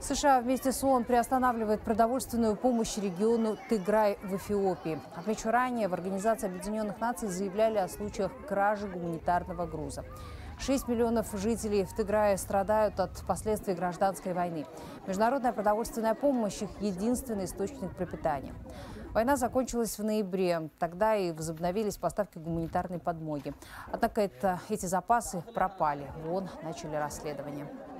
США вместе с ООН приостанавливает продовольственную помощь региону Тиграй в Эфиопии. Отмечу, ранее в Организации Объединенных Наций заявляли о случаях кражи гуманитарного груза. 6 миллионов жителей в Тиграе страдают от последствий гражданской войны. Международная продовольственная помощь – их единственный источник пропитания. Война закончилась в ноябре. Тогда и возобновились поставки гуманитарной подмоги. Однако эти запасы пропали. В ООН начали расследование.